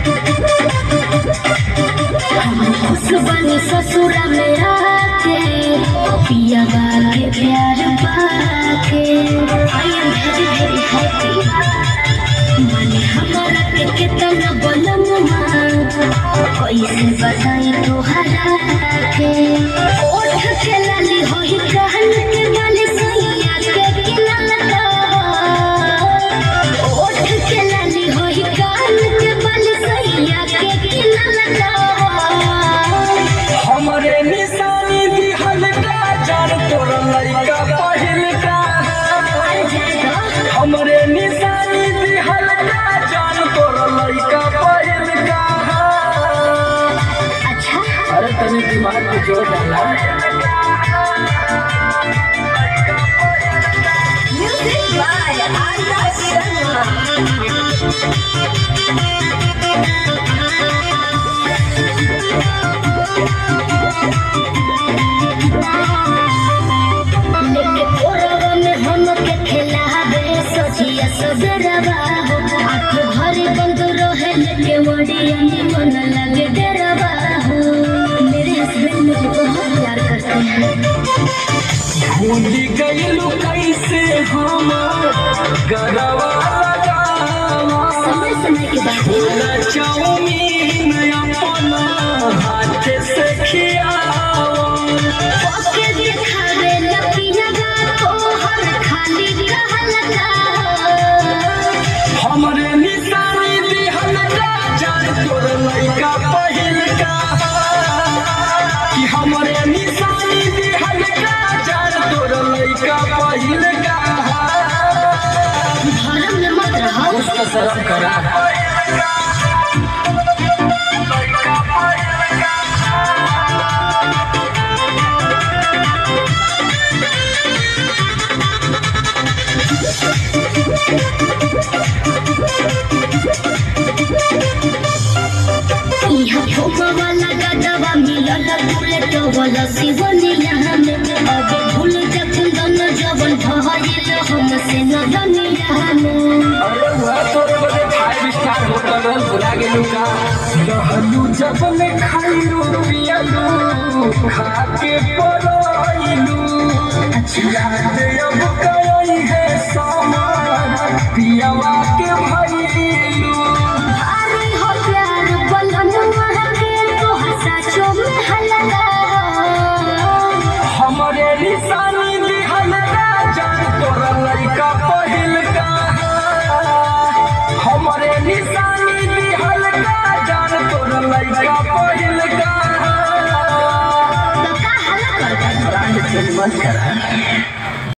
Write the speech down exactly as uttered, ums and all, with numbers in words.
ससुरा में आके पिया के प्यार पाके I am very very happy. माने हमारा के कितना बलम कैसे बताई तोहरा के ओठ के लाली होई कहन के बाली सैया के किनारा ओठ के लाली होई कहन के बाली सैया के किनारा हमरे निशानी दिहल का जान तोर लइका पहिल का हमरे निशानी दिहल का जान तोर लइका पहिल का। अच्छा अरे तनी दिमाग पे जोर डाला। Music by Arya Sharma. लेके कोरवा में हम के खेला दे सोचिया सबरवा हो आँख भरी बंद रहे लेके वड़िया मन लगे डरवा हो। मेरे हस्बैंड मुझे बहुत प्यार करते हैं। भूल गइलू कैसे हम गरवा लगावा समय समय के बाद छोला चाउमीन अपना हाथ से खियावा ओके दिखावे लपिया तो हर खाली कहलता हमरे निशानी दिहल का जान तोर लइका पहिल का कि हमरे निशानी दिहल का जान तोर लइका पहिल का। धर्म में मत रहो उसका शर्म करा। यहाँ भोग वाला गदवा मिलल बुलेट वाला सिवनिया में अब भूल जा कुंदन जवन भइल हमसे न दुनिया में। अरे वह तोरे बदे फाइव स्टार होटल बुला गेलू का रहलू जब में खाइलू पियलू खा के परोइलू याद अब कई है सामान पियवा के भइलू अरे हो प्यार बलनुआ के तो हसाचो में हलला हमरे निशानी दिहल का जान तोर लइका पहिल का हमरे निशानी दिहल का जान तोर लइका पहिल का। तो का हला करता ब्रांड से मत करा।